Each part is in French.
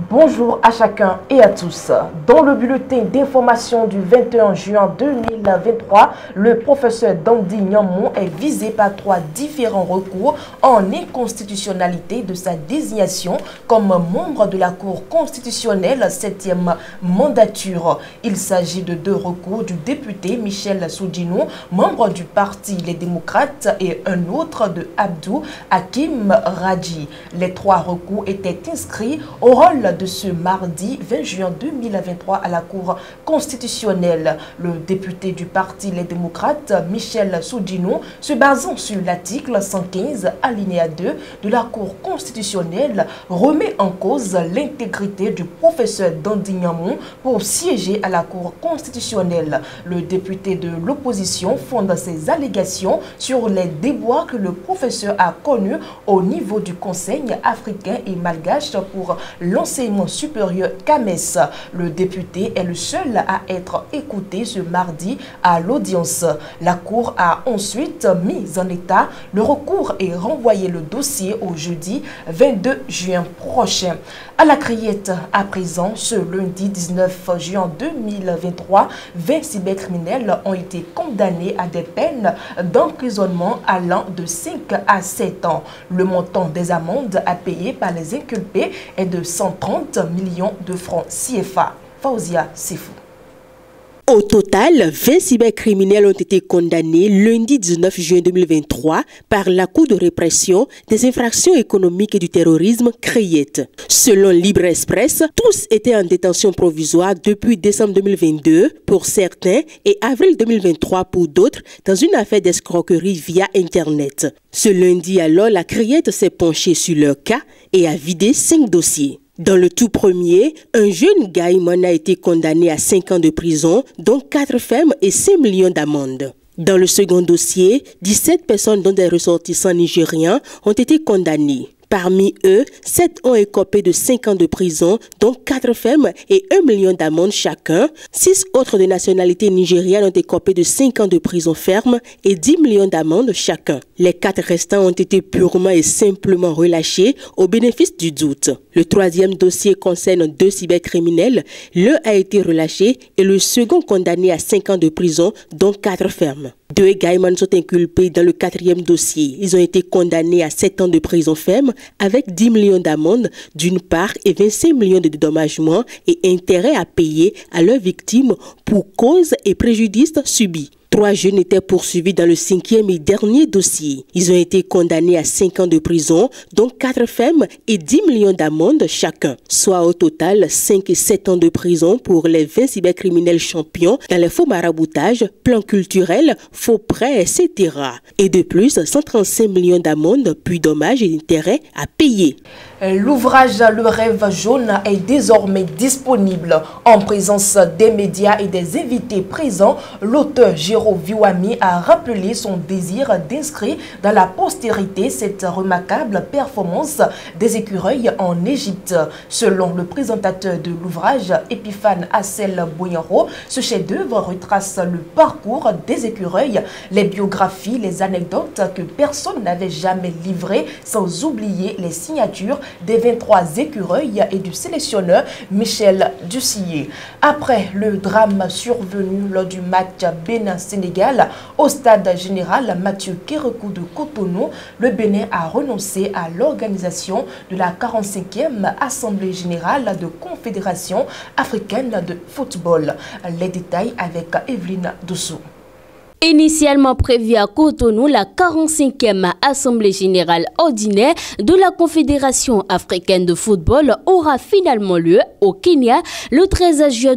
Bonjour à chacun et à tous. Dans le bulletin d'information du 21 juin 2023, le professeur Dandy Nyamon est visé par 3 différents recours en inconstitutionnalité de sa désignation comme membre de la Cour constitutionnelle 7e mandature. Il s'agit de 2 recours du député Michel Soudjinou, membre du parti Les Démocrates, et un autre de Abdou Hakim Radji. Les 3 recours étaient inscrits au rôle de ce mardi 20 juin 2023 à la Cour constitutionnelle. Le député du parti Les Démocrates, Michel Soudjinou, se basant sur l'article 115 alinéa 2 de la Cour constitutionnelle, remet en cause l'intégrité du professeur Dandy Nyamon pour siéger à la Cour constitutionnelle. Le député de l'opposition fonde ses allégations sur les déboires que le professeur a connus au niveau du Conseil africain et malgache pour l'enseignement supérieur CAMES. Le député est le seul à être écouté ce mardi à l'audience. La Cour a ensuite mis en état le recours et renvoyé le dossier au jeudi 22 juin prochain. À la Criette, à présent, ce lundi 19 juin 2023, 20 cybercriminels ont été condamnés à des peines d'emprisonnement allant de 5 à 7 ans. Le montant des amendes à payer par les inculpés est de 130 millions de francs CFA. Fauzia Sifou. Au total, 20 cybercriminels ont été condamnés lundi 19 juin 2023 par la Cour de répression des infractions économiques et du terrorisme Criette. Selon Libre Express, tous étaient en détention provisoire depuis décembre 2022 pour certains et avril 2023 pour d'autres dans une affaire d'escroquerie via Internet. Ce lundi alors, la Criette s'est penchée sur leur cas et a vidé 5 dossiers. Dans le tout premier, un jeune Gaïman a été condamné à 5 ans de prison, dont 4 fermes et 5 millions d'amendes. Dans le second dossier, 17 personnes dont des ressortissants nigérians ont été condamnées. Parmi eux, 7 ont écopé de 5 ans de prison, dont 4 fermes et 1 million d'amendes chacun. 6 autres de nationalité nigériane ont écopé de 5 ans de prison ferme et 10 millions d'amendes chacun. Les 4 restants ont été purement et simplement relâchés au bénéfice du doute. Le troisième dossier concerne 2 cybercriminels. L'un a été relâché et le second condamné à 5 ans de prison, dont 4 fermes. 2 Gaïmans sont inculpés dans le 4e dossier. Ils ont été condamnés à 7 ans de prison ferme avec 10 millions d'amendes d'une part et 25 millions de dédommagements et intérêts à payer à leurs victimes pour cause et préjudice subis. 3 jeunes étaient poursuivis dans le 5e et dernier dossier. Ils ont été condamnés à 5 ans de prison, dont 4 fermes et 10 millions d'amendes chacun, soit au total 5 et 7 ans de prison pour les 20 cybercriminels champions dans les faux maraboutages, plans culturels, faux prêts, etc. Et de plus, 135 millions d'amendes, puis dommages et intérêts à payer. L'ouvrage Le Rêve jaune est désormais disponible. En présence des médias et des invités présents, l'auteur Jérôme Viwami a rappelé son désir d'inscrire dans la postérité cette remarquable performance des écureuils en Égypte. Selon le présentateur de l'ouvrage, Epiphane Assel Boyaro, ce chef-d'œuvre retrace le parcours des écureuils, les biographies, les anecdotes que personne n'avait jamais livrées, sans oublier les signatures des 23 écureuils et du sélectionneur Michel Ducier. Après le drame survenu lors du match Bénin-Sénégal au stade général Mathieu Kérékou de Cotonou, le Bénin a renoncé à l'organisation de la 45e Assemblée générale de Confédération africaine de football. Les détails avec Evelyne Dossou. Initialement prévue à Cotonou, la 45e Assemblée générale ordinaire de la Confédération africaine de football aura finalement lieu au Kenya le 13 juin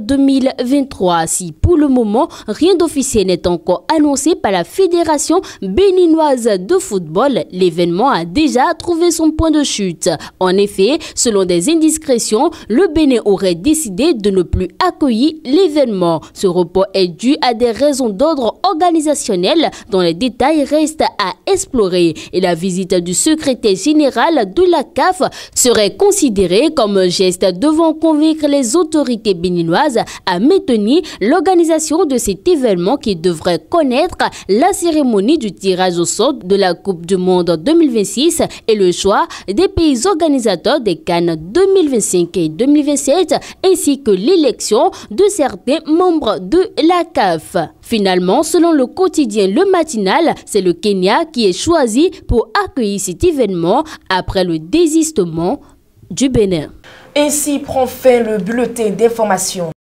2023. Si pour le moment, rien d'officiel n'est encore annoncé par la Fédération béninoise de football, l'événement a déjà trouvé son point de chute. En effet, selon des indiscrétions, le Bénin aurait décidé de ne plus accueillir l'événement. Ce report est dû à des raisons d'ordre organisationnel organisationnel dont les détails restent à explorer et la visite du secrétaire général de la CAF serait considérée comme un geste devant convaincre les autorités béninoises à maintenir l'organisation de cet événement qui devrait connaître la cérémonie du tirage au sort de la Coupe du Monde 2026 et le choix des pays organisateurs des CAN 2025 et 2027 ainsi que l'élection de certains membres de la CAF. Finalement, selon le quotidien Le Matinal, c'est le Kenya qui est choisi pour accueillir cet événement après le désistement du Bénin. Ainsi prend fin le bulletin d'information.